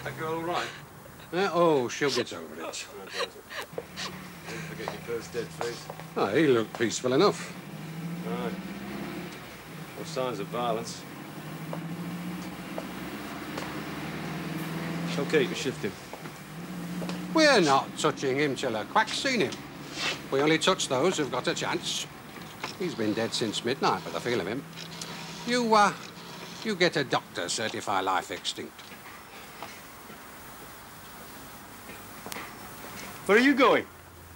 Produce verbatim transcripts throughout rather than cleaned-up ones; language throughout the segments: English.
That girl all right? Uh, oh, she'll get over it. Don't forget your first dead face. Oh, he looked peaceful enough. Right. No signs of violence. OK, you can shift him. We're not touching him till a quack's seen him. We only touch those who've got a chance. He's been dead since midnight, by the feel of him. You, uh, you get a doctor certify life extinct. Where are you going?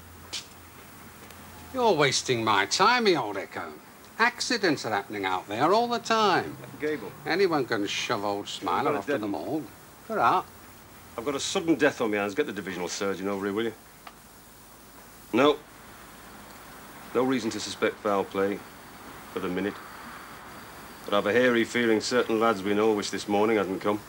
You're wasting my time, me old Echo. Accidents are happening out there all the time. Gable. Anyone can shove old Smiler off to the morgue. Get out. I've got a sudden death on my hands. Get the divisional surgeon over here, will you? No. No reason to suspect foul play for the minute. But I've a hairy feeling certain lads we know wish this morning hadn't come.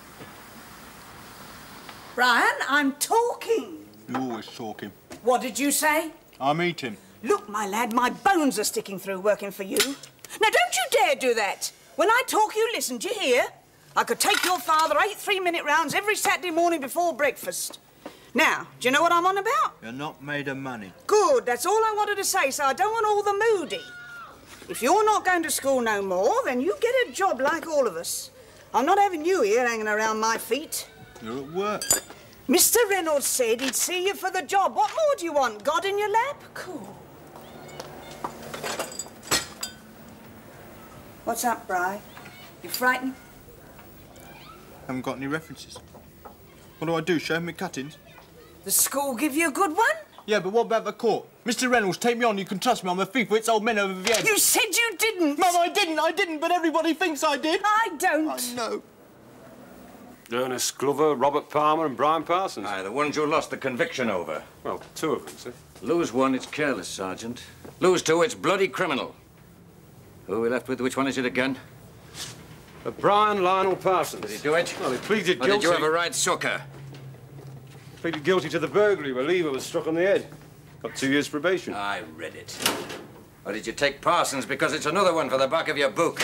Brian, I'm talking. You're always talking. What did you say? I'm eating. Look, my lad, my bones are sticking through working for you. Now, don't you dare do that. When I talk, you listen. Do you hear? I could take your father eight three-minute rounds every Saturday morning before breakfast. Now, do you know what I'm on about? You're not made of money. Good, that's all I wanted to say, so I don't want all the moody. If you're not going to school no more, then you get a job like all of us. I'm not having you here hanging around my feet. You're at work. Mister Reynolds said he'd see you for the job. What more do you want? God in your lap? Cool. What's up, Bri? You frightened? Haven't got any references. What do I do, show me cuttings? The school give you a good one? Yeah, but what about the court? Mister Reynolds, take me on. You can trust me. I'm a thief with old men over the head. You said you didn't. Mum, I didn't. I didn't, but everybody thinks I did. I don't. I know. Ernest Glover, Robert Palmer and Brian Parsons. Aye, the ones you lost the conviction over. Well, two of them, sir. Lose one, it's careless, Sergeant. Lose two, it's bloody criminal. Who are we left with? Which one is it again? Uh, Brian Lionel Parsons. Did he do it? Well, he pleaded Or guilty. did you ever ride sucker? Pleaded guilty to the burglary where Lever was struck on the head. Got two years probation. I read it. Or did you take Parsons because it's another one for the back of your book?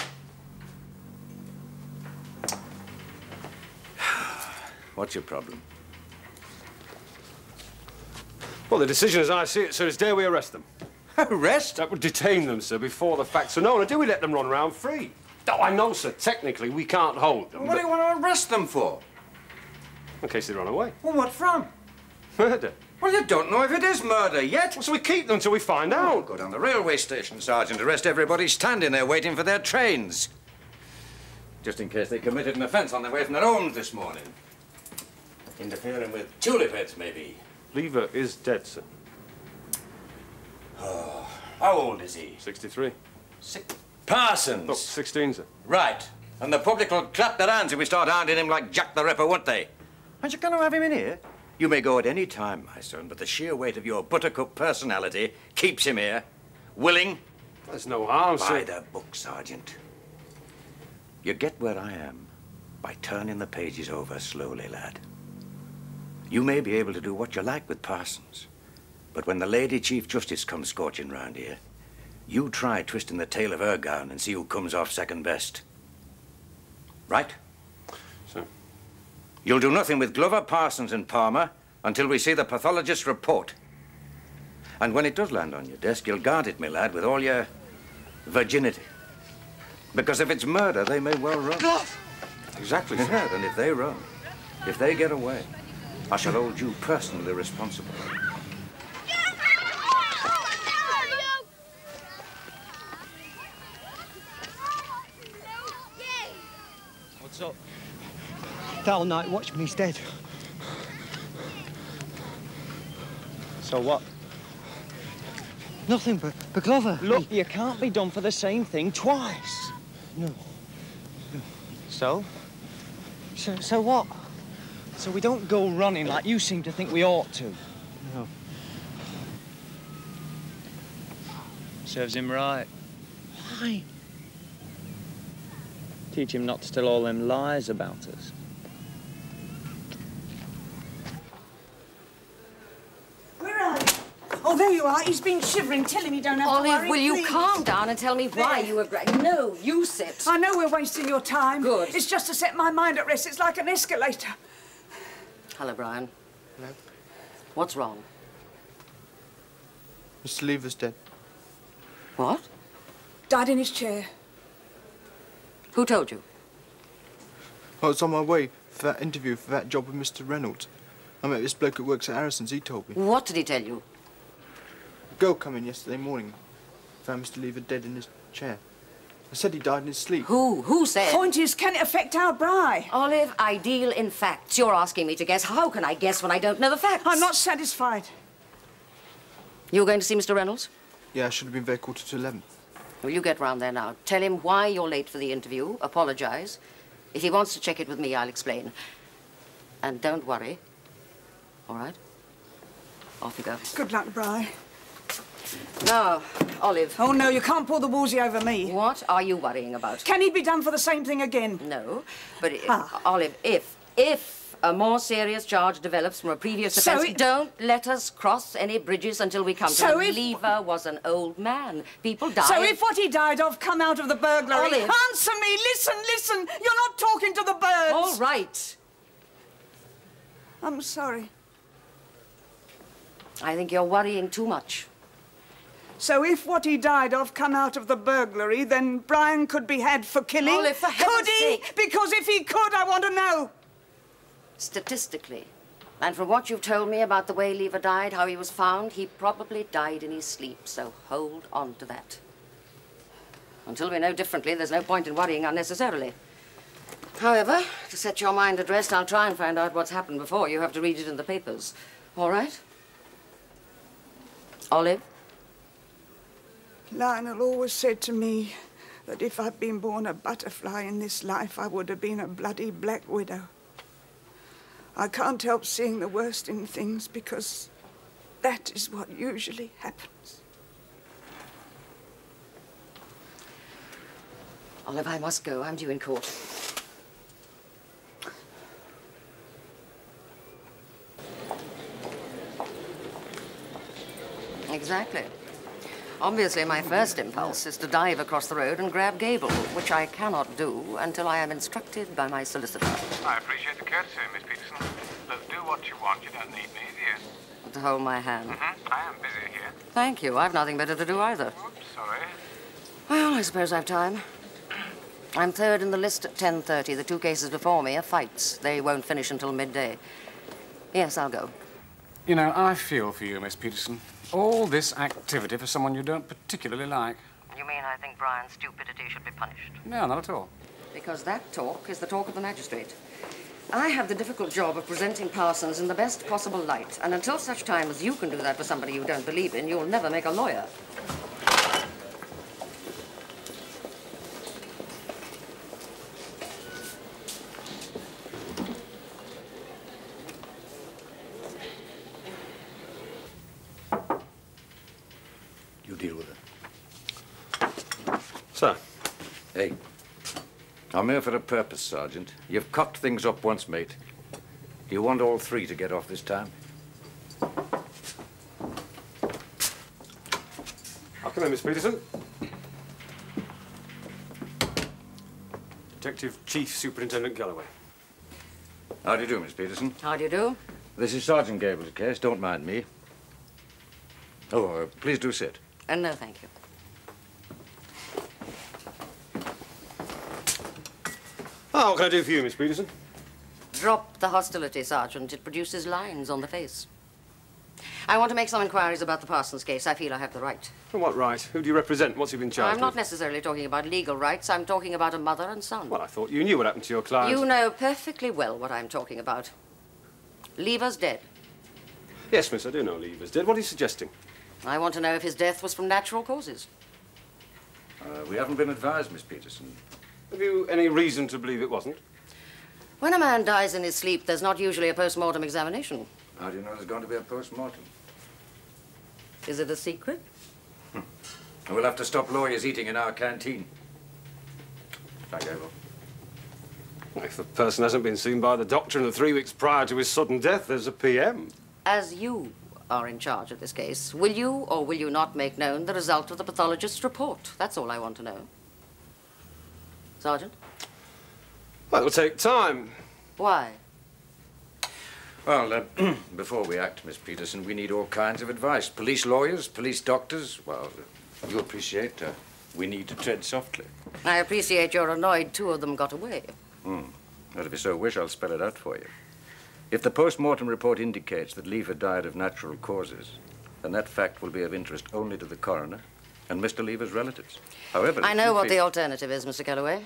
What's your problem? Well, the decision as I see it, sir, is dare we arrest them. Arrest? That would detain them, sir, before the facts are known. Or do we let them run around free? Oh, I know, sir. Technically, we can't hold them. What but... do you want to arrest them for? In case they run away. Well, what from? Murder. Well, you don't know if it is murder yet. Well, so we keep them until we find Oh, out. go down the railway station, Sergeant. Arrest everybody standing there waiting for their trains. Just in case they committed an offence on their way from their homes this morning. Interfering with tulip heads, maybe. Lever is dead, sir. Oh, how old is he? sixty-three. Six. Parsons. No, sixteen, sir. Right. And the public will clap their hands if we start hounding him like Jack the Ripper, won't they? Aren't you going to have him in here? You may go at any time, my son, but the sheer weight of your buttercup personality keeps him here. Willing. There's no harm, sir. By the book, Sergeant. You get where I am by turning the pages over slowly, lad. You may be able to do what you like with Parsons, but when the Lady Chief Justice comes scorching round here, you try twisting the tail of her gown and see who comes off second best. Right? Sir. You'll do nothing with Glover, Parsons and Palmer until we see the pathologist's report. And when it does land on your desk, you'll guard it, my lad, with all your virginity. Because if it's murder, they may well run. Exactly, sir. And if they run, if they get away, I shall hold you personally responsible. What's up? That all night watched me, he's dead. So what? Nothing but, but Glover. Look, you can't be done for the same thing twice. No. no. So? So, so what? So we don't go running like you seem to think we ought to. No. Serves him right. Why? Teach him not to tell all them lies about us. Where are you? Oh, there you are. He's been shivering. Tell him you don't have Olive, to worry. will you please. calm down and tell me why There. you were... gra- No, you sit. I know we're wasting your time. Good. It's just to set my mind at rest. It's like an escalator. Hello, Brian. Hello. What's wrong? Mister Lever's dead. What? Died in his chair. Who told you? I was on my way for that interview for that job with Mister Reynolds. I met this bloke that works at Harrison's, he told me. What did he tell you? A girl come in yesterday morning, found Mister Lever dead in his chair. I said he died in his sleep. Who? Who said? Point is, can it affect our Bri? Olive, I deal in facts. You're asking me to guess. How can I guess when I don't know the facts? I'm not satisfied. You're going to see Mister Reynolds? Yeah, I should have been there quarter to eleven. Will you get round there now? Tell him why you're late for the interview. Apologize. If he wants to check it with me, I'll explain. And don't worry. All right? Off you go. Good luck, Bri. Now, Olive. Oh, no, you can't pull the woolsey over me. What are you worrying about? Can he be done for the same thing again? No, but if, Ah. Olive, if, if a more serious charge develops from a previous So offence, it- don't let us cross any bridges until we come So to it. if- Lever was an old man. People die. So if what he died of come out of the burglary... Olive. Answer me! Listen, listen! You're not talking to the birds! All right. I'm sorry. I think you're worrying too much. So if what he died of come out of the burglary, then Brian could be had for killing? Olive, for heaven's Could he? sake. Because if he could, I want to know. Statistically, and from what you've told me about the way Lever died, how he was found, he probably died in his sleep, so hold on to that. Until we know differently, there's no point in worrying unnecessarily. However, to set your mind at rest, I'll try and find out what's happened before you have to read it in the papers. All right? Olive? Lionel always said to me that if I'd been born a butterfly in this life, I would have been a bloody black widow. I can't help seeing the worst in things because that is what usually happens. Olive, I must go. I'm due in court. Exactly. Obviously, my first impulse is to dive across the road and grab Gable, which I cannot do until I am instructed by my solicitor. I appreciate the courtesy, Miss Peterson. Look, do what you want. You don't need me, do you? To hold my hand. Mm-hmm. I am busy here. Thank you. I've nothing better to do either. Oops, sorry. Well, I suppose I've time. I'm third in the list at ten thirty. The two cases before me are fights. They won't finish until midday. Yes, I'll go. You know, I feel for you, Miss Peterson. All this activity for someone you don't particularly like. You mean I think Brian's stupidity should be punished? No, not at all. Because that talk is the talk of the magistrate. I have the difficult job of presenting Parsons in the best possible light, and until such time as you can do that for somebody you don't believe in, you'll never make a lawyer. You deal with it. Sir. Hey, I'm here for a purpose, Sergeant. You've cocked things up once, mate. Do you want all three to get off this time? I'll come in, Miss Peterson. Detective Chief Superintendent Galloway. How do you do, Miss Peterson? How do you do? This is Sergeant Gable's case. Don't mind me. Oh, uh, please do sit. Uh, no, thank you. Oh, what can I do for you, Miss Peterson? Drop the hostility, Sergeant. It produces lines on the face. I want to make some inquiries about the Parsons case. I feel I have the right. For what right? Who do you represent? What's he been charged I'm not with? necessarily talking about legal rights. I'm talking about a mother and son. Well, I thought you knew what happened to your client. You know perfectly well what I'm talking about. Lever's dead. Yes, miss, I do know Lever's dead. What are you suggesting? I want to know if his death was from natural causes. Uh, we haven't been advised, Miss Peterson. Have you any reason to believe it wasn't? When a man dies in his sleep, there's not usually a post-mortem examination. How do you know there's going to be a post-mortem? Is it a secret? We'll have to stop lawyers eating in our canteen. Thank you. If the person hasn't been seen by the doctor in the three weeks prior to his sudden death, there's a P M. As you are in charge of this case, will you or will you not make known the result of the pathologist's report? That's all I want to know. Sergeant? Well, it'll take time. Why? Well, uh, before we act, Miss Peterson, we need all kinds of advice. Police lawyers, police doctors. Well, uh, you appreciate uh, we need to tread softly. I appreciate you're annoyed two of them got away. Hmm. Well, if you so wish, I'll spell it out for you. If the post-mortem report indicates that Lever died of natural causes, then that fact will be of interest only to the coroner and Mister Lever's relatives. However, I know what feel... the alternative is, Mister Galloway.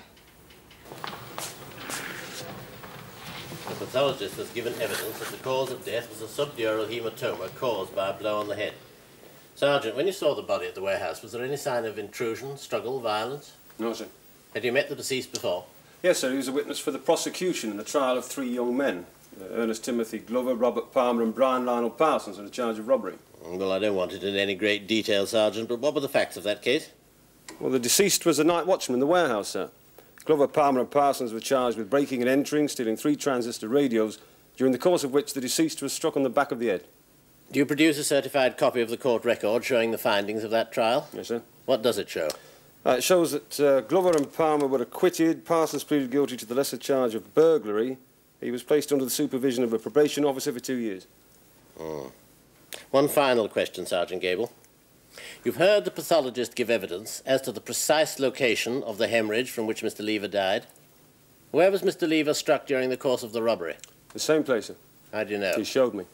The pathologist has given evidence that the cause of death was a subdural hematoma caused by a blow on the head. Sergeant, when you saw the body at the warehouse, was there any sign of intrusion, struggle, violence? No, sir. Had you met the deceased before? Yes, sir. He was a witness for the prosecution in the trial of three young men. Uh, Ernest Timothy Glover, Robert Palmer and Brian Lionel Parsons on a charge of robbery. Well, I don't want it in any great detail, Sergeant, but what were the facts of that case? Well, the deceased was a night watchman in the warehouse, sir. Glover, Palmer and Parsons were charged with breaking and entering, stealing three transistor radios, during the course of which the deceased was struck on the back of the head. Do you produce a certified copy of the court record showing the findings of that trial? Yes, sir. What does it show? Uh, it shows that uh, Glover and Palmer were acquitted. Parsons pleaded guilty to the lesser charge of burglary. He was placed under the supervision of a probation officer for two years. Oh. One final question, Sergeant Gable. You've heard the pathologist give evidence as to the precise location of the hemorrhage from which Mister Lever died. Where was Mister Lever struck during the course of the robbery? The same place, sir. How do you know? He showed me.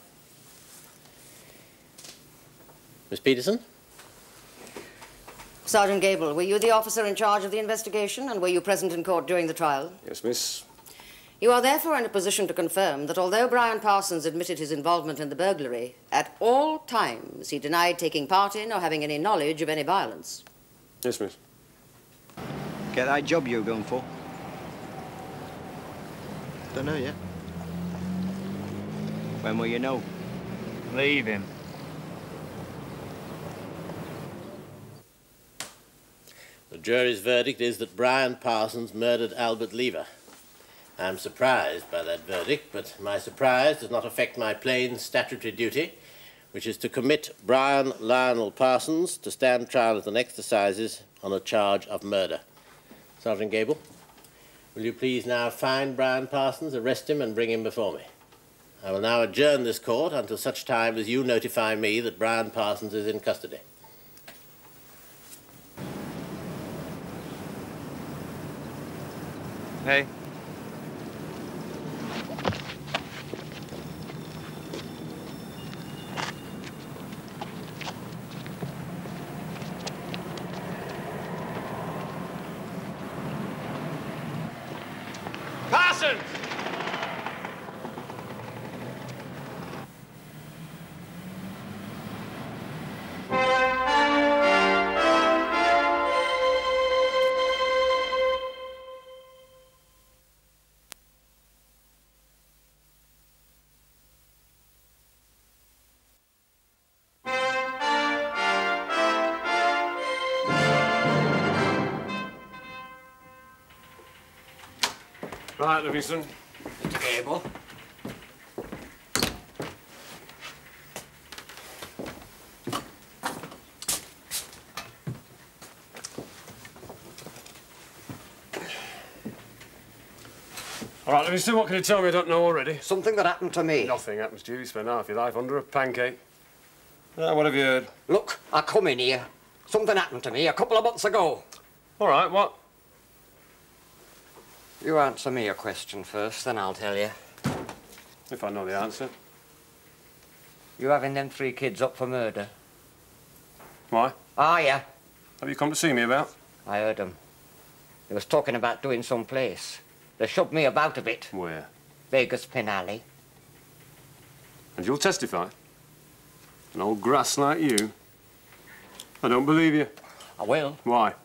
Miss Peterson? Sergeant Gable, were you the officer in charge of the investigation, and were you present in court during the trial? Yes, miss. You are therefore in a position to confirm that although Brian Parsons admitted his involvement in the burglary, at all times he denied taking part in or having any knowledge of any violence. Yes, miss. Get that job you're going for? Don't know yet. When will you know? Leave him. The jury's verdict is that Brian Parsons murdered Albert Lever. I'm surprised by that verdict, but my surprise does not affect my plain statutory duty, which is to commit Brian Lionel Parsons to stand trial at the next assizes on a charge of murder. Sergeant Gable, will you please now find Brian Parsons, arrest him, and bring him before me? I will now adjourn this court until such time as you notify me that Brian Parsons is in custody. Hey. Parsons! Right, Livingston. Mister Gable. All right, Livingston, what can you tell me I don't know already? Something that happened to me. Nothing happens to you. You spend half your life under a pancake. Ah, what have you heard? Look, I come in here. Something happened to me a couple of months ago. All right, what? You answer me a question first, then I'll tell you. If I know the answer. You having them three kids up for murder? Why? Are ya? Have you come to see me about? I heard them. They was talking about doing some place. They shoved me about a bit. Where? Vegas Pin Alley. And you'll testify? An old grass like you? I don't believe you. I will. Why?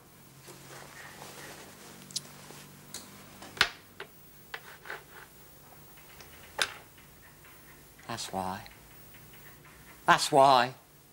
That's why. That's why.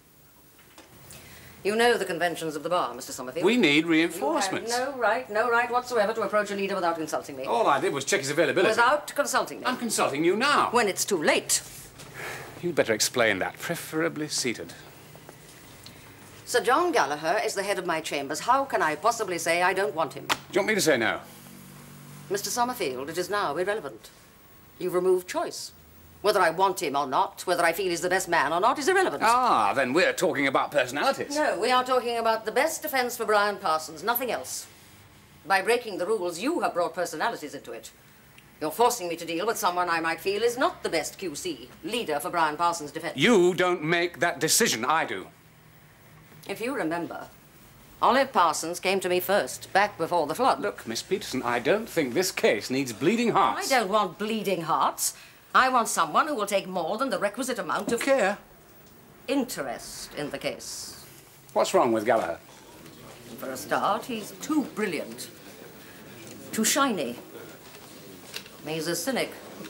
You know the conventions of the bar, Mister Summerfield. We need You reinforcements. have no right, no right whatsoever to approach a leader without consulting me. All I did was check his availability. Without consulting me. I'm consulting you now. When it's too late. You'd better explain that, preferably seated. Sir John Gallagher is the head of my chambers. How can I possibly say I don't want him? Do you want me to say no? Mister Summerfield, it is now irrelevant. You've removed choice. Whether I want him or not, whether I feel he's the best man or not, is irrelevant. Ah, then we're talking about personalities. No, we are talking about the best defense for Brian Parsons, nothing else. By breaking the rules, you have brought personalities into it. You're forcing me to deal with someone I might feel is not the best Q C, leader for Brian Parsons' defense. You don't make that decision, I do. If you remember, Olive Parsons came to me first, back before the flood. Look, Miss Peterson, I don't think this case needs bleeding hearts. I don't want bleeding hearts. I want someone who will take more than the requisite amount of... care. Interest in the case. What's wrong with Gallagher? For a start, he's too brilliant. Too shiny. He's a cynic.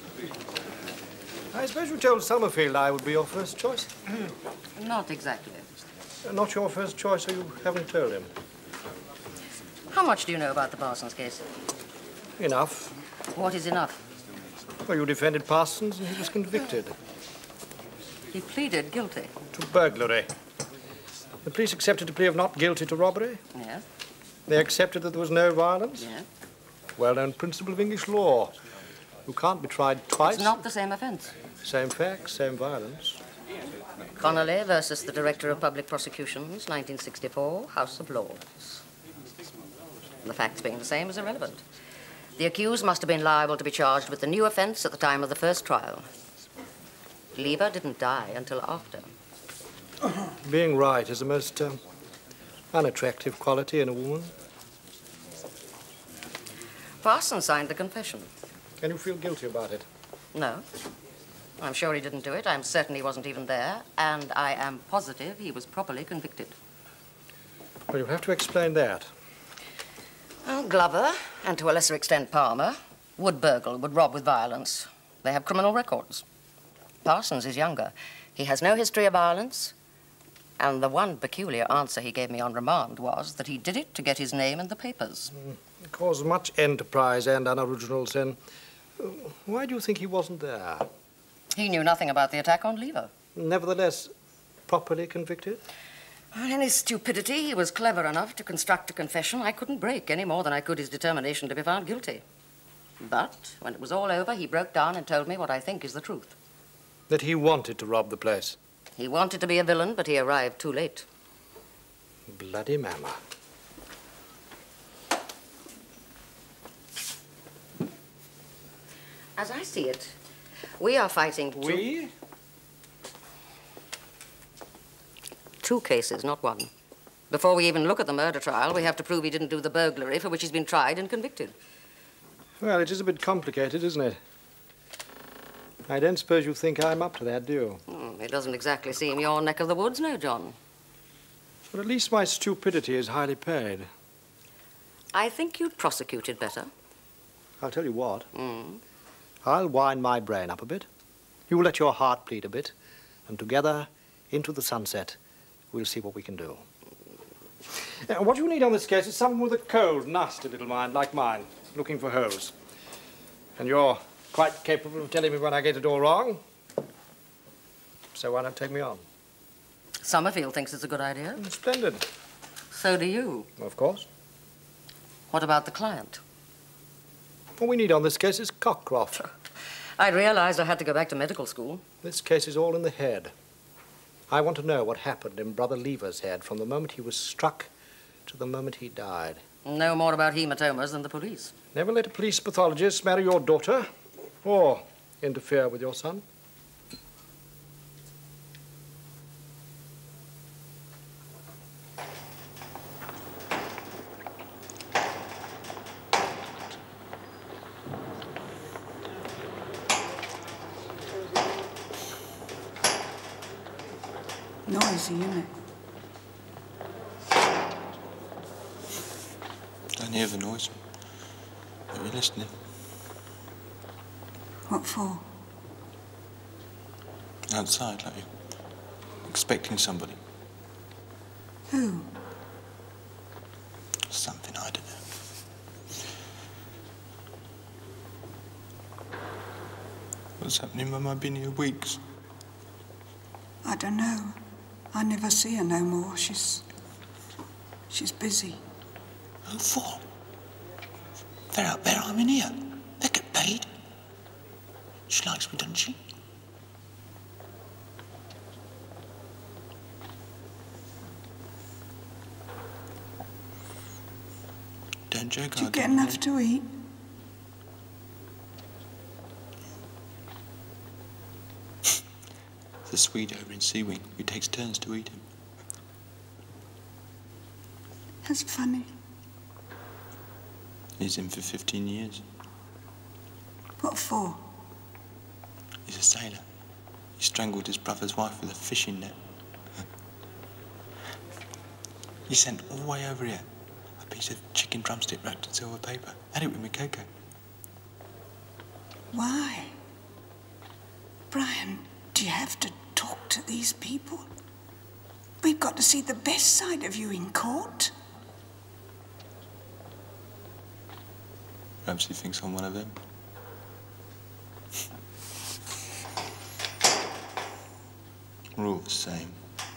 I suppose you told Summerfield I would be your first choice? Not exactly. Not your first choice, so you haven't told him? How much do you know about the Parsons case? Enough. What is enough? Well, you defended Parsons and he was convicted. He pleaded guilty. To burglary. The police accepted a plea of not guilty to robbery. Yes. They accepted that there was no violence. Yes. Well-known principle of English law. You can't be tried twice. It's not the same offence. Same facts, same violence. Connolly versus the Director of Public Prosecutions, nineteen sixty-four, House of Lords. The facts being the same is irrelevant. The accused must have been liable to be charged with the new offence at the time of the first trial. Lever didn't die until after. Being right is the most um, unattractive quality in a woman. Parsons signed the confession. Can you feel guilty about it? No. I'm sure he didn't do it. I'm certain he wasn't even there. And I am positive he was properly convicted. Well, you'll have to explain that. Well, Glover, and to a lesser extent Palmer, would burgle, would rob with violence. They have criminal records. Parsons is younger. He has no history of violence. And the one peculiar answer he gave me on remand was that he did it to get his name in the papers. Mm. It caused much enterprise and unoriginal sin. Why do you think he wasn't there? He knew nothing about the attack on Lever. Nevertheless, properly convicted? Well, in his stupidity, he was clever enough to construct a confession I couldn't break any more than I could his determination to be found guilty. But when it was all over, he broke down and told me what I think is the truth. That he wanted to rob the place? He wanted to be a villain, but he arrived too late. Bloody mama. As I see it, we are fighting two... We? Two cases, not one. Before we even look at the murder trial, we have to prove he didn't do the burglary for which he's been tried and convicted. Well, it is a bit complicated, isn't it? I don't suppose you think I'm up to that, do you? Hmm, it doesn't exactly seem your neck of the woods, no, John. But at least my stupidity is highly paid. I think you'd prosecuted better. I'll tell you what. Mm. I'll wind my brain up a bit. You let your heart bleed a bit. And together, into the sunset, we'll see what we can do. Now, what you need on this case is someone with a cold, nasty little mind like mine, looking for holes. And you're quite capable of telling me when I get it all wrong. So why not take me on? Summerfield thinks it's a good idea. Splendid. So do you. Of course. What about the client? What we need on this case is Cockcroft. I realized I had to go back to medical school. This case is all in the head. I want to know what happened in Brother Lever's head from the moment he was struck to the moment he died. No more about hematomas than the police. Never let a police pathologist marry your daughter or interfere with your son. Noisy, isn't it? I hear the noise. Are you listening? What for? Outside, like you're expecting somebody. Who? Something, I don't know. What's happening, Mum? I've been here weeks. I don't know. I never see her no more. She's... she's busy. Who for? They're out there, I'm in here. They get paid. She likes me, doesn't she? and Joe Did you get enough to eat? There's a Swede over in Sea Wing who takes turns to eat him. That's funny. He's in for fifteen years. What for? He's a sailor. He strangled his brother's wife with a fishing net. He sent all the way over here a piece of chicken drumstick wrapped in silver paper. Had it with me cocoa. Why? Brian, do you have to talk to these people? We've got to see the best side of you in court. Perhaps he thinks I'm one of them. We're all the same.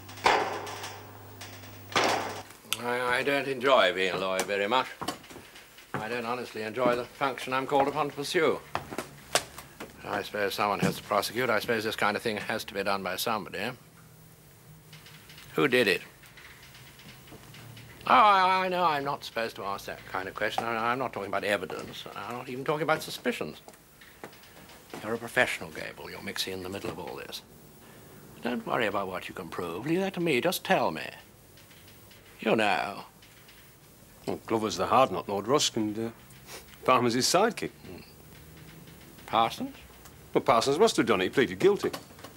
I, I don't enjoy being a lawyer very much. I don't honestly enjoy the function I'm called upon to pursue. I suppose someone has to prosecute. I suppose this kind of thing has to be done by somebody. Who did it? Oh, I, I know I'm not supposed to ask that kind of question. I, I'm not talking about evidence. I'm not even talking about suspicions. You're a professional, Gable. You're mixing in the middle of all this. Don't worry about what you can prove. Leave that to me. Just tell me. You know. Well, Glover's the hard nut, Lord Rusk, and uh, Palmer's his sidekick. Hmm. Parsons? Well, Parsons must have done it. He pleaded guilty.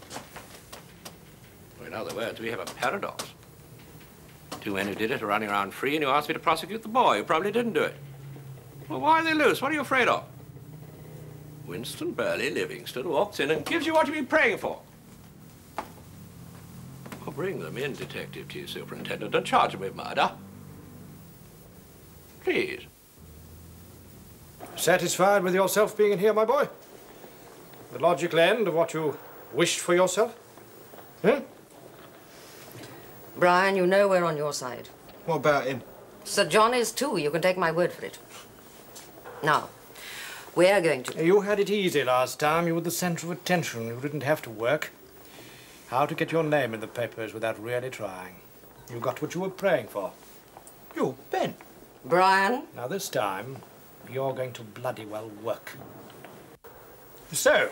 Well, in other words, we have a paradox. Two men who did it are running around free, and you asked me to prosecute the boy who probably didn't do it. Well, why are they loose? What are you afraid of? Winston Burley Livingston walks in and gives you what you've been praying for. Well, bring them in, Detective Chief Superintendent, and charge them with murder. Please. Satisfied with yourself being in here, my boy? The logical end of what you wished for yourself? Hmm? Brian, you know we're on your side. What about him? Sir John is too. You can take my word for it. Now, we're going to... You had it easy last time. You were the centre of attention. You didn't have to work. How to get your name in the papers without really trying. You got what you were praying for. You, Ben. Brian? Now this time, you're going to bloody well work. So,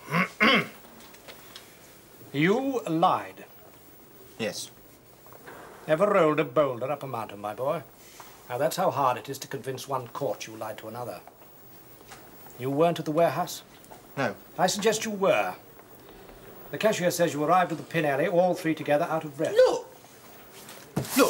you lied. Yes. Never rolled a boulder up a mountain, my boy. Now that's how hard it is to convince one court you lied to another. You weren't at the warehouse? No. I suggest you were. The cashier says you arrived at the Pin Alley, all three together, out of breath. Look! Look!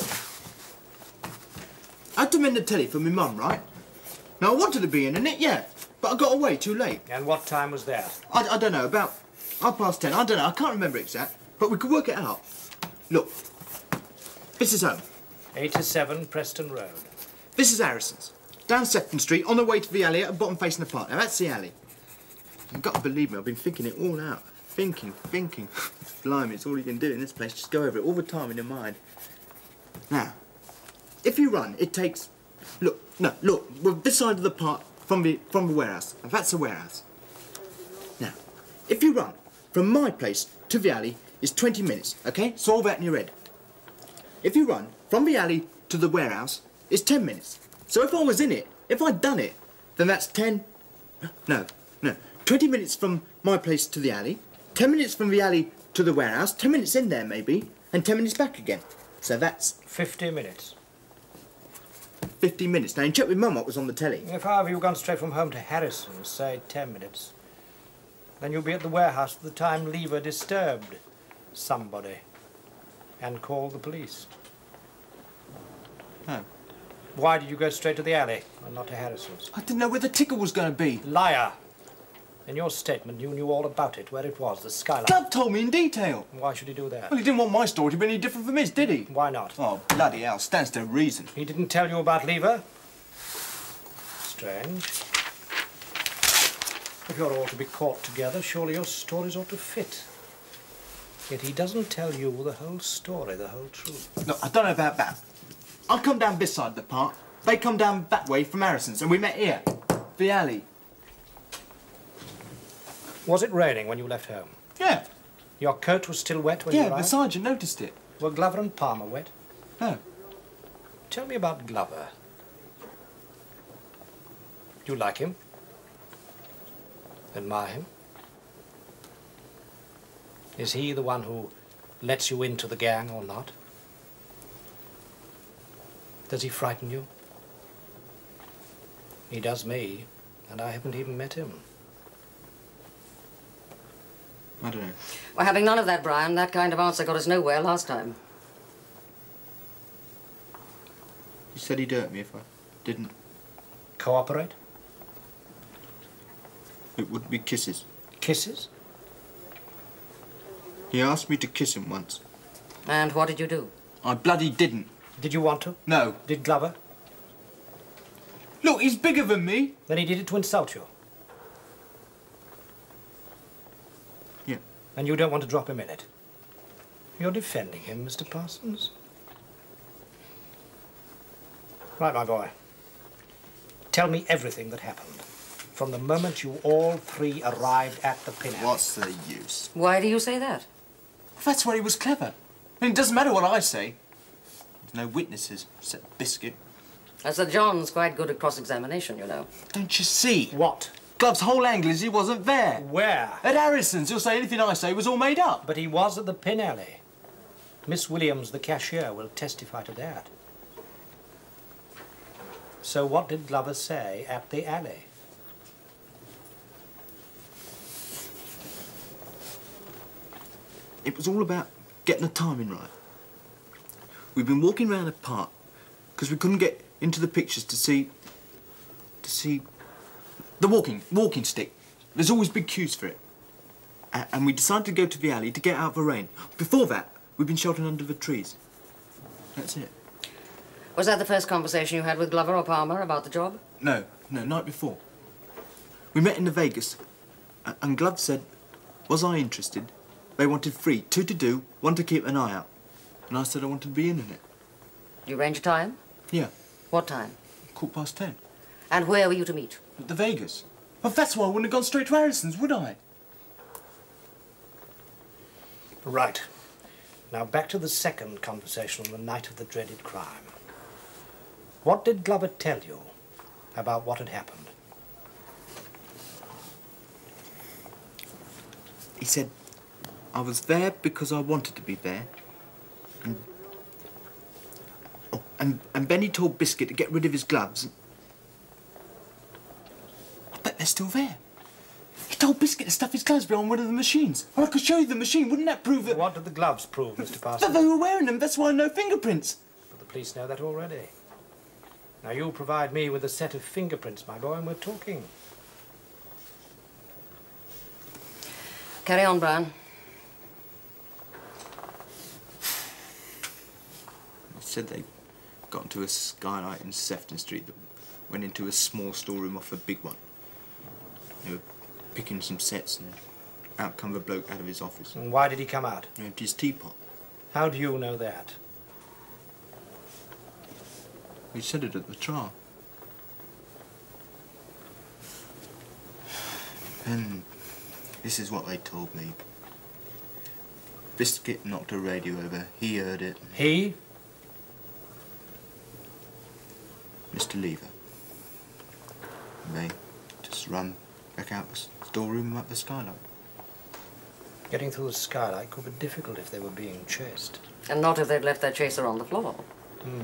I had to mend the telly for my mum, right? Now, I wanted to be in it, yeah, but I got away too late. And what time was that? I, I don't know, about half past ten. I don't know, I can't remember exact, but we could work it out. Look, this is home. eighty-seven Preston Road. This is Harrison's. Down Sefton Street, on the way to the alley at the bottom facing the park. Now, that's the alley. You've got to believe me, I've been thinking it all out. Thinking, thinking. Blimey, it's all you can do in this place. Just go over it all the time in your mind. Now, if you run, it takes... Look, no, look, we're this side of the park from the, from the warehouse. And that's the warehouse. Now, if you run from my place to the alley, it's twenty minutes, OK? Solve that in your head. If you run from the alley to the warehouse, it's ten minutes. So if I was in it, if I'd done it, then that's ten... No, no. twenty minutes from my place to the alley, ten minutes from the alley to the warehouse, ten minutes in there maybe, and ten minutes back again. So that's... Fifty minutes. Fifty minutes. Now, you check with Mum what was on the telly. If, however, you've gone straight from home to Harrison's, say ten minutes, then you'll be at the warehouse at the time Lever disturbed somebody and called the police. No. Why did you go straight to the alley and not to Harrison's? I didn't know where the ticker was going to be. Liar! In your statement, you knew all about it, where it was, the skyline. Dad told me in detail. Why should he do that? Well, he didn't want my story to be any different from his, did he? Why not? Oh, bloody hell, stands to reason. He didn't tell you about Lever? Strange. If you're all to be caught together, surely your stories ought to fit. Yet he doesn't tell you the whole story, the whole truth. Look, I don't know about that. I come down this side of the park. They come down that way from Harrison's, and we met here. The alley. Was it raining when you left home? Yeah. Your coat was still wet when yeah, you arrived? the sergeant noticed it. Were Glover and Palmer wet? No. Tell me about Glover. Do you like him? Admire him? Is he the one who lets you into the gang or not? Does he frighten you? He does me, and I haven't even met him. I don't know. Well, having none of that, Brian, that kind of answer got us nowhere last time. He said he'd hurt me if I didn't. Cooperate? It would be kisses. Kisses? He asked me to kiss him once. And what did you do? I bloody didn't. Did you want to? No. Did Glover? Look, he's bigger than me. Then he did it to insult you. Yeah. And you don't want to drop him in it? You're defending him, Mister Parsons. Right, my boy. Tell me everything that happened. From the moment you all three arrived at the pinnacle. What's the use? Why do you say that? That's where he was clever. I mean, it doesn't matter what I say. There's no witnesses except Biscuit. Sir John's quite good at cross-examination, you know. Don't you see? What? Glove's whole angle is he wasn't there. Where? At Harrison's. He'll say anything I say was all made up. But he was at the pin alley. Miss Williams, the cashier, will testify to that. So what did Glover say at the alley? It was all about getting the timing right. We've been walking around the park because we couldn't get into the pictures to see... to see... the walking, walking stick. There's always big queues for it. A and we decided to go to the alley to get out of the rain. Before that, we've been sheltering under the trees. That's it. Was that the first conversation you had with Glover or Palmer about the job? No, no, night before. We met in the Vegas, a and Glove said, was I interested? They wanted three, two to do, one to keep an eye out. And I said I wanted to be in on it. You arrange a time? Yeah. What time? Quarter past ten. And where were you to meet? At the Vegas. Well, that's why I wouldn't have gone straight to Harrison's, would I? Right. Now back to the second conversation on the night of the dreaded crime. What did Glover tell you about what had happened? He said I was there because I wanted to be there. And, oh, and, and Benny told Biscuit to get rid of his gloves. I bet they're still there. He told Biscuit to stuff his gloves behind one of the machines. Or I could show you the machine. Wouldn't that prove that... What did the gloves prove, Mister Parsons? That they were wearing them. That's why no fingerprints. But the police know that already. Now you provide me with a set of fingerprints, my boy, and we're talking. Carry on, Brian. They said they got into a skylight in Sefton Street that went into a small storeroom off a big one. They were picking some sets and out come the bloke out of his office. And why did he come out? He emptied his teapot. How do you know that? He said it at the trial. And this is what they told me. Biscuit knocked a radio over. He heard it. He? Mister Lever. And they just run back out the storeroom and up the skylight. Getting through the skylight could be difficult if they were being chased. And not if they'd left their chaser on the floor. Hmm.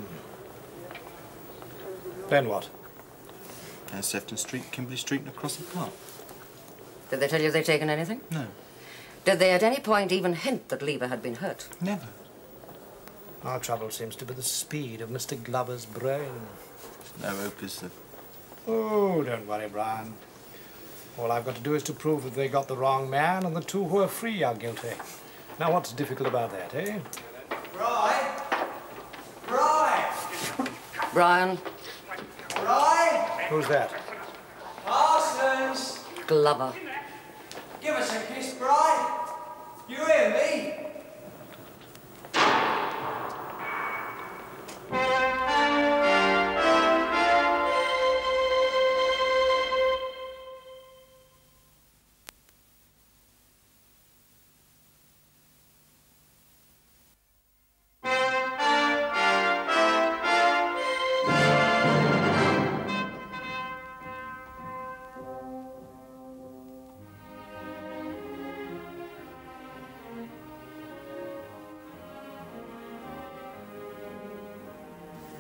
Then what? Down Sefton Street, Kimberley Street and across the park. Did they tell you they'd taken anything? No. Did they at any point even hint that Lever had been hurt? Never. Our trouble seems to be the speed of Mister Glover's brain. No hope, is there? Oh, don't worry, Brian. All I've got to do is to prove that they got the wrong man and the two who are free are guilty. Now, what's difficult about that, eh? Brian? Brian? Brian? Brian? Who's that? Parsons? Glover. Give us a kiss, Brian. You hear me?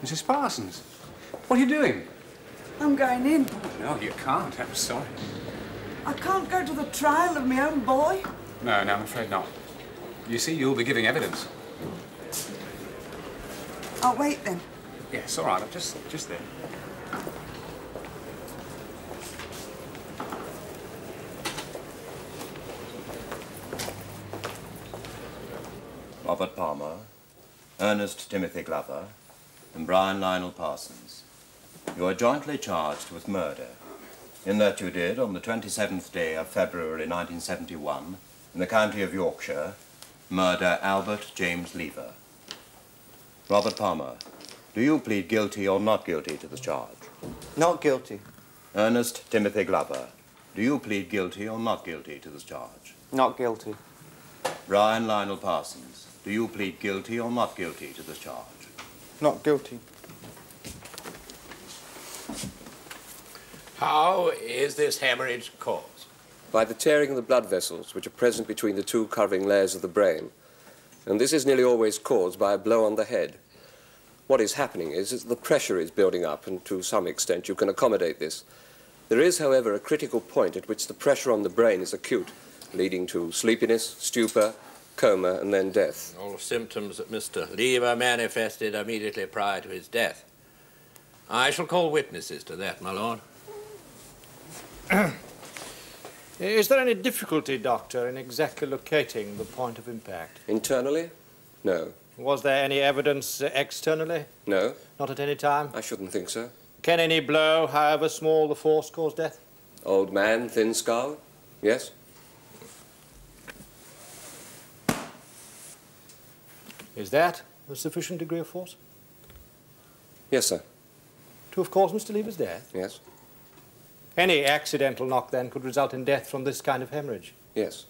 Missus Parsons, what are you doing? I'm going in. No, you can't. I'm sorry. I can't go to the trial of my own boy. No, no, I'm afraid not. You see, you'll be giving evidence. I'll wait then. Yes, all right. I'm just, just there. Robert Palmer, Ernest Timothy Glover, and Brian Lionel Parsons. You are jointly charged with murder, in that you did, on the twenty-seventh day of February nineteen seventy-one, in the county of Yorkshire, murder Albert James Lever. Robert Palmer, do you plead guilty or not guilty to the charge? Not guilty. Ernest Timothy Glover, do you plead guilty or not guilty to the charge? Not guilty. Brian Lionel Parsons, do you plead guilty or not guilty to the charge? Not guilty. How is this hemorrhage caused? By the tearing of the blood vessels, which are present between the two covering layers of the brain. And this is nearly always caused by a blow on the head. What is happening is that the pressure is building up, and to some extent you can accommodate this. There is, however, a critical point at which the pressure on the brain is acute, leading to sleepiness, stupor, coma, and then death. All symptoms that Mister Lever manifested immediately prior to his death. I shall call witnesses to that, my lord. Is there any difficulty, Doctor, in exactly locating the point of impact? Internally? No. Was there any evidence uh, externally? No. Not at any time? I shouldn't think so. Can any blow, however small the force, cause death? Old man, thin skull? Yes. Is that a sufficient degree of force? Yes, sir. To have caused Mister Lever's death? Yes. Any accidental knock, then, could result in death from this kind of hemorrhage? Yes.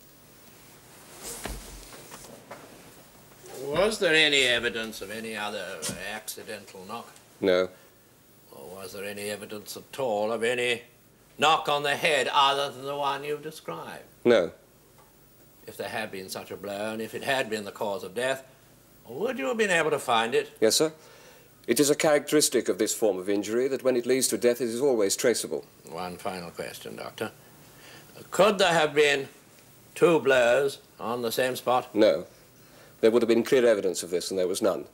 Was there any evidence of any other accidental knock? No. Or was there any evidence at all of any knock on the head other than the one you've described? No. If there had been such a blow, and if it had been the cause of death, would you have been able to find it? Yes, sir. It is a characteristic of this form of injury that when it leads to death, it is always traceable. One final question, Doctor. Could there have been two blows on the same spot? No. There would have been clear evidence of this, and there was none.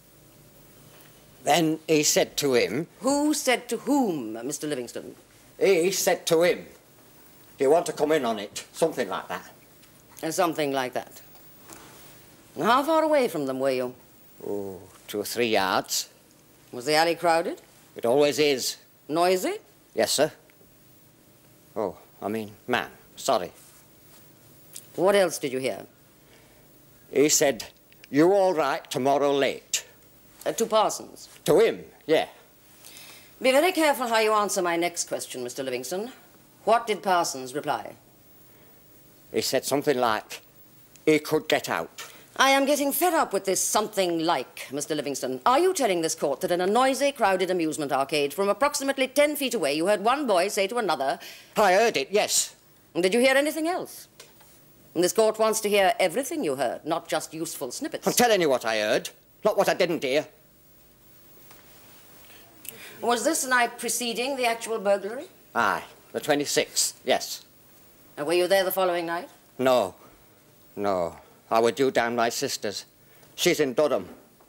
Then he said to him... Who said to whom, Mister Livingston? He said to him, do you want to come in on it? Something like that. Uh, something like that. How far away from them were you? Oh, two or three yards. Was the alley crowded? It always is. Noisy? Yes, sir. Oh, I mean, man, sorry. What else did you hear? He said, you all right tomorrow late? Uh, to Parsons? To him, yeah. Be very careful how you answer my next question, Mister Livingston. What did Parsons reply? He said something like, he could get out. I am getting fed up with this something like, Mister Livingston. Are you telling this court that in a noisy, crowded amusement arcade from approximately ten feet away you heard one boy say to another... I heard it, yes. And did you hear anything else? And this court wants to hear everything you heard, not just useful snippets. I'm telling you what I heard, not what I didn't hear. Was this night preceding the actual burglary? Aye, the twenty-sixth, yes. And were you there the following night? No, no. I was due down my sister's. She's in Durham.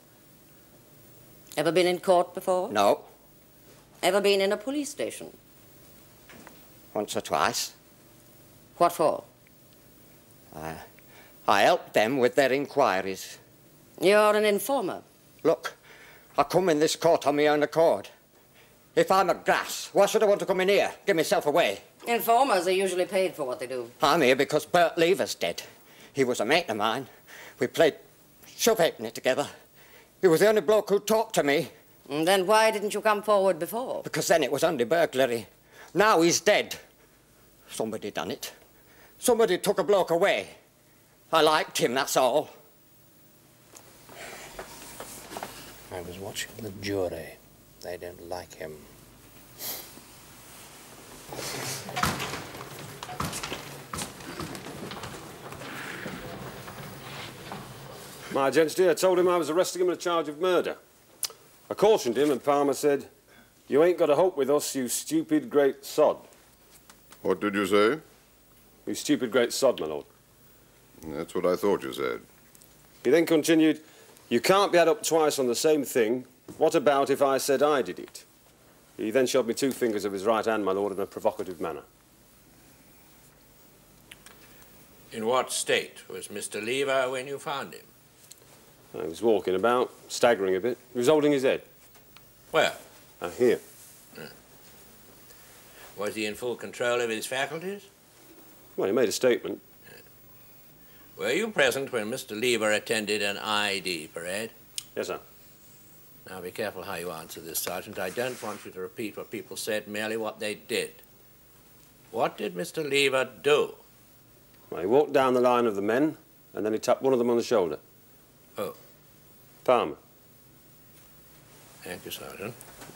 Ever been in court before? No. Ever been in a police station? Once or twice. What for? I, I helped them with their inquiries. You're an informer. Look, I come in this court on my own accord. If I'm a grass, why should I want to come in here, give myself away? Informers are usually paid for what they do. I'm here because Bert Lever's dead. He was a mate of mine. We played shove halfpenny together. He was the only bloke who talked to me. And then why didn't you come forward before? Because then it was only burglary. Now he's dead. Somebody done it. Somebody took a bloke away. I liked him, that's all. I was watching the jury. They don't like him. My gents, dear, I told him I was arresting him on a charge of murder. I cautioned him and Palmer said, "You ain't got a hope with us, you stupid great sod." What did you say? You stupid great sod, my lord. That's what I thought you said. He then continued, "You can't be had up twice on the same thing. What about if I said I did it?" He then showed me two fingers of his right hand, my lord, in a provocative manner. In what state was Mister Lever when you found him? He was walking about, staggering a bit. He was holding his head. Where? Uh, here. Yeah. Was he in full control of his faculties? Well, he made a statement. Yeah. Were you present when Mister Lever attended an I D parade? Yes, sir. Now, be careful how you answer this, Sergeant. I don't want you to repeat what people said, merely what they did. What did Mister Lever do? Well, he walked down the line of the men, and then he tapped one of them on the shoulder. Oh. Palmer. Thank you, Sergeant.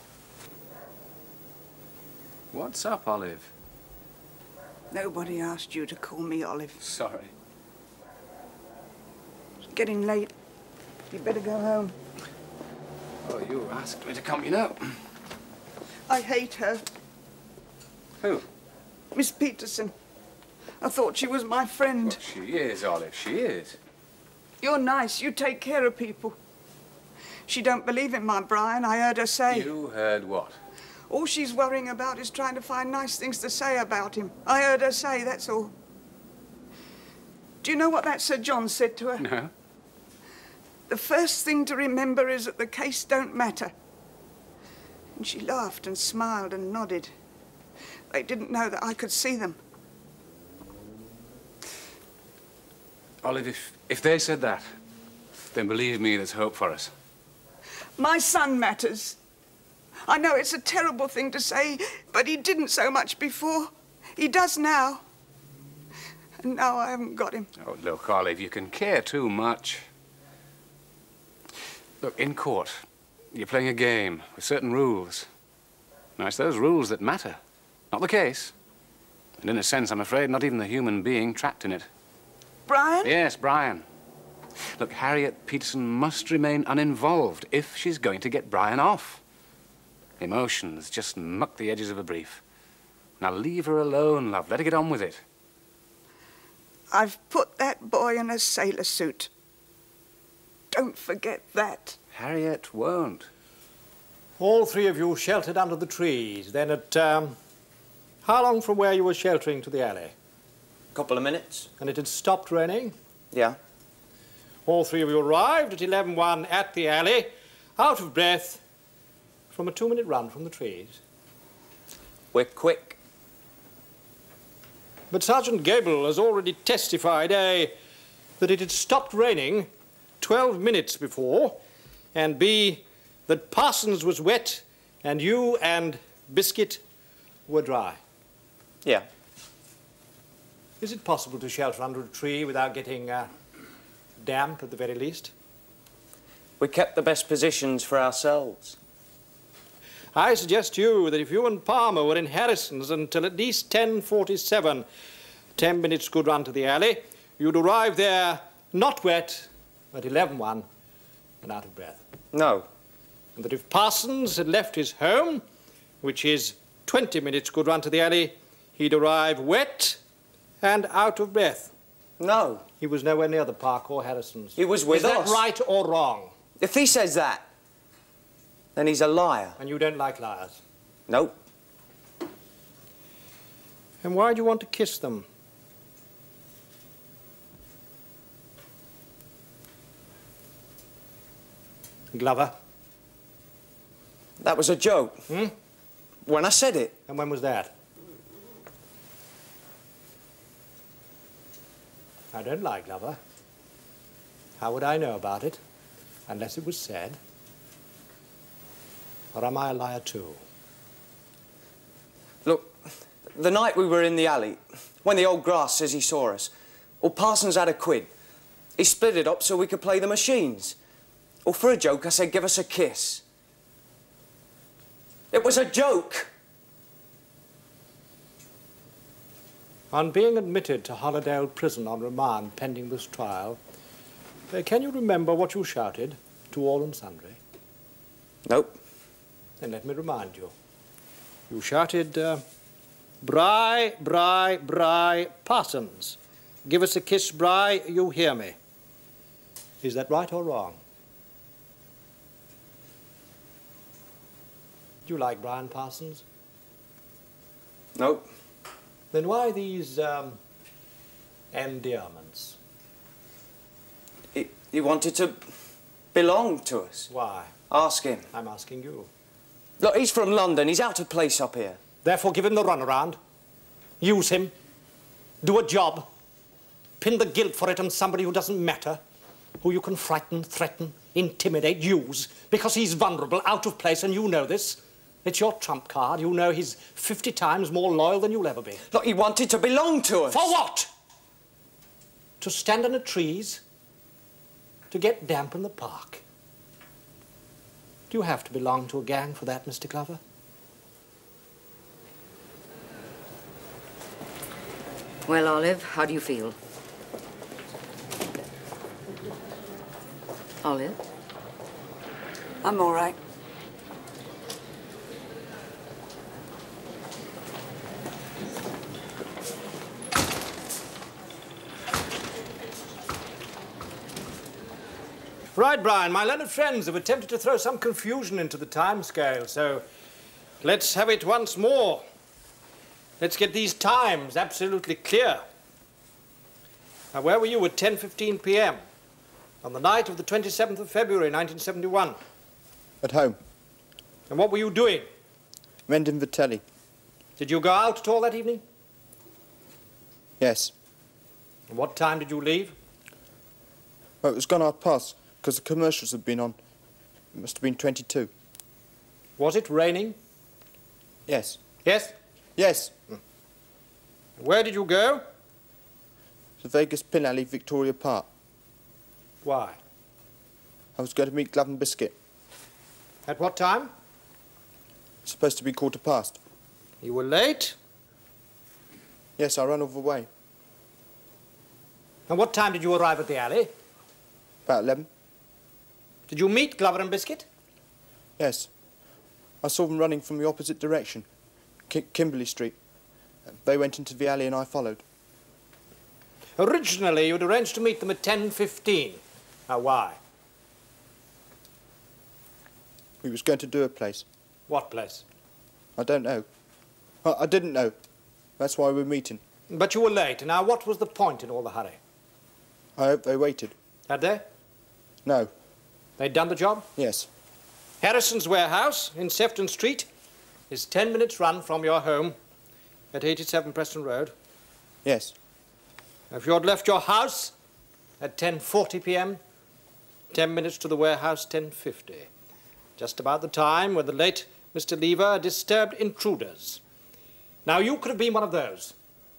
What's up, Olive? Nobody asked you to call me Olive. Sorry. It's getting late. You better go home. Oh, you asked me to come, you know. I hate her. Who? Miss Peterson. I thought she was my friend. Well, she is, Olive, she is. You're nice. You take care of people. She don't believe in my Brian, I heard her say. You heard what? All she's worrying about is trying to find nice things to say about him. I heard her say, that's all. Do you know what that Sir John said to her? No. The first thing to remember is that the case don't matter. And she laughed and smiled and nodded. They didn't know that I could see them. Olive, if, if they said that, then believe me, there's hope for us. My son matters. I know it's a terrible thing to say, but he didn't so much before. He does now. And now I haven't got him. Oh, look, Olive, you can care too much. Look, in court, you're playing a game with certain rules. Now, it's those rules that matter, not the case. And in a sense, I'm afraid, not even the human being trapped in it. Brian? Yes, Brian. Look, Harriet Peterson must remain uninvolved if she's going to get Brian off. Emotions just muck the edges of a brief. Now leave her alone, love. Let her get on with it. I've put that boy in a sailor suit. Don't forget that. Harriet won't. All three of you sheltered under the trees. Then at, um, how long from where you were sheltering to the alley? Couple of minutes. And it had stopped raining? Yeah. All three of you arrived at eleven one at the alley, out of breath, from a two-minute run from the trees. We're quick. But Sergeant Gable has already testified, A, that it had stopped raining twelve minutes before, and B, that Parsons was wet and you and Biscuit were dry. Yeah. Is it possible to shelter under a tree without getting uh, damp at the very least? We kept the best positions for ourselves. I suggest to you that if you and Palmer were in Harrison's until at least ten forty-seven, ten minutes good run to the alley, you'd arrive there not wet at eleven one and out of breath. No. And that if Parsons had left his home, which is twenty minutes good run to the alley, he'd arrive wet and out of breath. No. He was nowhere near the park or Harrison's. He was with Is that us. right or wrong? If he says that, then he's a liar. And you don't like liars? Nope. And why do you want to kiss them? Glover? That was a joke. Hmm? When I said it. And when was that? I don't lie, Glover. How would I know about it, unless it was said? Or am I a liar too? Look, the night we were in the alley, when the old grass says he saw us, well, Parsons had a quid. He split it up so we could play the machines. Well, for a joke, I said, give us a kiss. It was a joke. On being admitted to Hollydale Prison on remand pending this trial, uh, can you remember what you shouted to all and sundry? Nope. Then let me remind you. You shouted, uh, Bry, Bry, Bry, Parsons. Give us a kiss, Bry, you hear me. Is that right or wrong? Do you like Brian Parsons? Nope. Then why these um, endearments? He, he wanted to belong to us. Why? Ask him. I'm asking you. Look, he's from London. He's out of place up here. Therefore, give him the runaround. Use him. Do a job. Pin the guilt for it on somebody who doesn't matter, who you can frighten, threaten, intimidate, use, because he's vulnerable, out of place, and you know this. It's your trump card. You know he's fifty times more loyal than you'll ever be. Look, he wanted to belong to us. For what? To stand under trees? To get damp in the park? Do you have to belong to a gang for that, Mister Glover? Well, Olive, how do you feel? Olive? I'm all right. Right, Brian, my learned friends have attempted to throw some confusion into the time scale, so let's have it once more. Let's get these times absolutely clear. Now, where were you at ten fifteen p m on the night of the twenty-seventh of February, nineteen seventy-one? At home. And what were you doing? Mending the telly. Did you go out at all that evening? Yes. And what time did you leave? Well, it was gone half past, because the commercials had been on. It must have been twenty-two. Was it raining? Yes. Yes? Yes. Hmm. Where did you go? The Vegas Pin Alley, Victoria Park. Why? I was going to meet Glove and Biscuit. At what time? Supposed to be quarter past. You were late? Yes, I ran all the way. And what time did you arrive at the alley? About eleven. Did you meet Glover and Biscuit? Yes. I saw them running from the opposite direction, Ki Kimberley Street. They went into the alley and I followed. Originally, you'd arranged to meet them at ten fifteen. Now, why? We was going to do a place. What place? I don't know. I, I didn't know. That's why we're meeting. But you were late. Now, what was the point in all the hurry? I hope they waited. Had they? No. They'd done the job? Yes. Harrison's warehouse in Sefton Street is ten minutes' run from your home at eighty-seven Preston Road. Yes. If you'd left your house at ten forty p m, ten minutes to the warehouse, ten fifty. Just about the time when the late Mister Lever disturbed intruders. Now, you could have been one of those.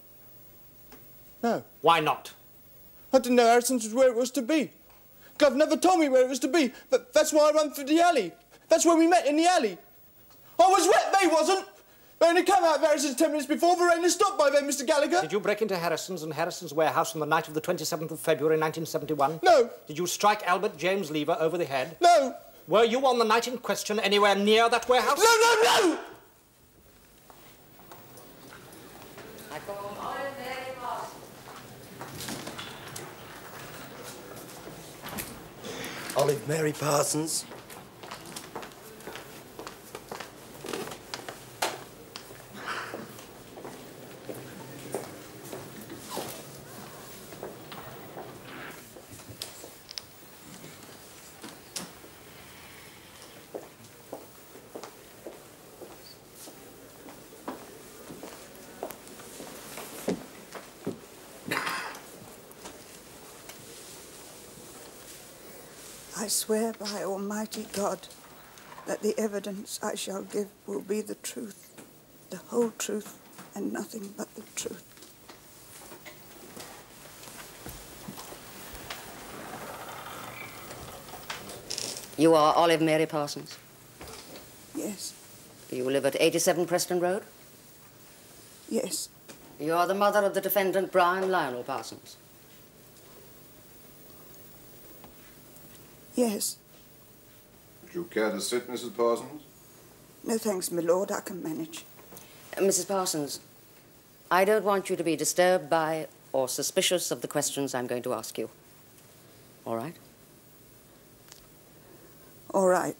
No. Why not? I didn't know Harrison's was where it was to be. Glove never told me where it was to be, but that's why I ran through the alley. That's where we met, in the alley. I was wet, they wasn't. They only came out of Harrison's ten minutes before the rain had stopped by then, Mister Gallagher. Did you break into Harrison's and Harrison's warehouse on the night of the twenty-seventh of February, nineteen seventy-one? No. Did you strike Albert James Lever over the head? No. Were you on the night in question anywhere near that warehouse? No, no, no! I call Olive Mary Parsons. Olive Mary Parsons. I swear by Almighty God that the evidence I shall give will be the truth, the whole truth, and nothing but the truth. You are Olive Mary Parsons? Yes, You live at eighty-seven Preston Road? yes, You are the mother of the defendant, Brian Lionel Parsons? yes. Would you care to sit, Missus Parsons? No thanks, my lord. I can manage. Uh, Missus Parsons, I don't want you to be disturbed by or suspicious of the questions I'm going to ask you. All right? All right.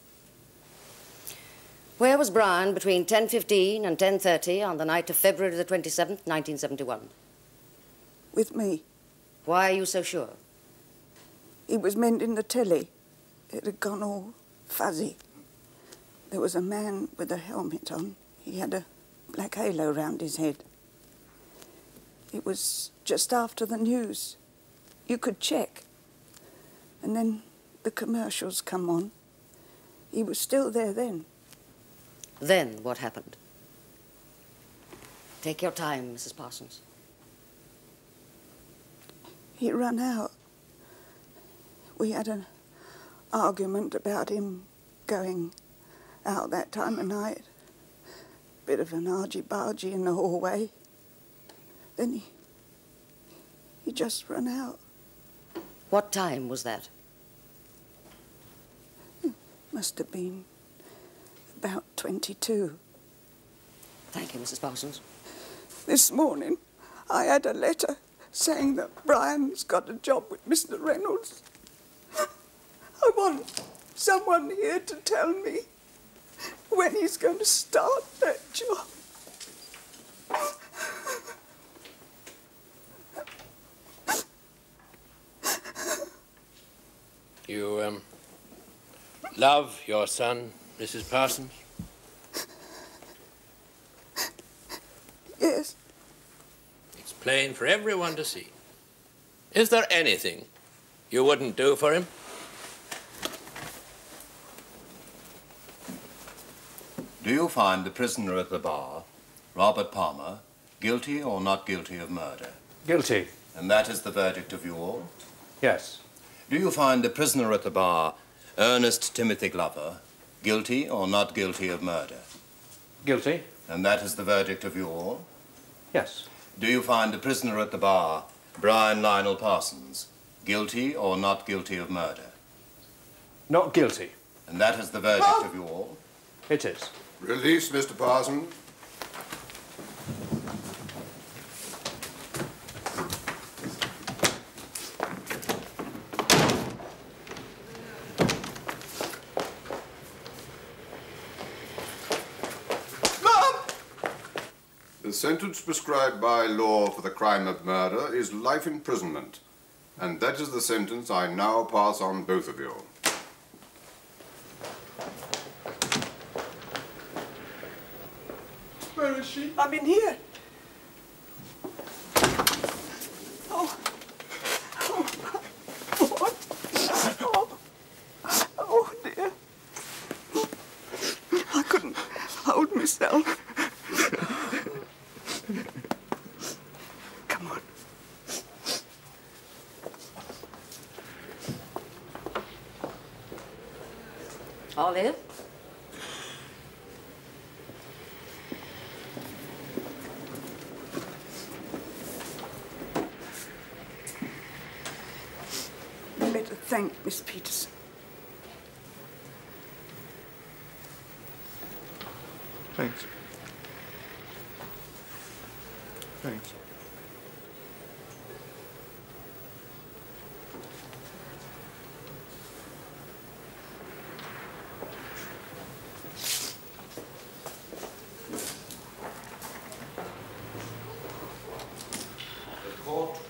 Where was Brian between ten fifteen and ten thirty on the night of February the twenty-seventh, nineteen seventy-one? With me. Why are you so sure? He was mending the telly. It had gone all fuzzy. There was a man with a helmet on. He had a black halo round his head. It was just after the news. You could check. And then the commercials come on. He was still there then. Then what happened? Take your time, Missus Parsons. He ran out. We had an argument about him going out that time of night. Bit of an argy-bargy in the hallway. Then he... he just ran out. What time was that? Must have been about twenty-two. Thank you, Missus Parsons. This morning, I had a letter saying that Brian's got a job with Mister Reynolds. I want someone here to tell me when he's going to start that job. You, um, love your son, Missus Parsons? Yes. It's plain for everyone to see. Is there anything you wouldn't do for him? Do you find the prisoner at the bar, Robert Palmer, guilty or not guilty of murder? Guilty. And that is the verdict of you all? Yes. Do you find the prisoner at the bar, Ernest Timothy Glover, guilty or not guilty of murder? Guilty. And that is the verdict of you all? Yes. Do you find the prisoner at the bar, Brian Lionel Parsons, guilty or not guilty of murder? Not guilty. And that is the verdict of you all? It is. Release, Mister Parsons. The sentence prescribed by law for the crime of murder is life imprisonment, and that is the sentence I now pass on both of you. Where is she? I'm in here. Oh. Oh, what? Oh. Oh, dear. I couldn't hold myself. Come on. Olive? You better thank Miss Peterson. Thanks. Thanks. The court